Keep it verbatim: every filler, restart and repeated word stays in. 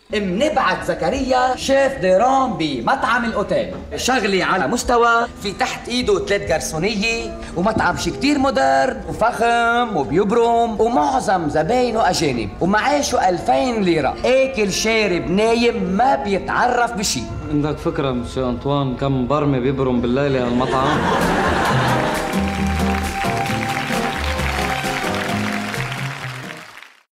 منبعت زكريا شيف ديران بمطعم الاوتيل، شغلي على مستوى، في تحت ايده ثلاث جرسونيه ومطعم شي كتير مودرن وفخم وبيبرم ومعظم زباينه اجانب ومعاشه ألفين ليره، اكل شارب نايم ما بيتعرف بشي. عندك فكره مسيو انطوان كم برمه بيبرم بالليله هالمطعم؟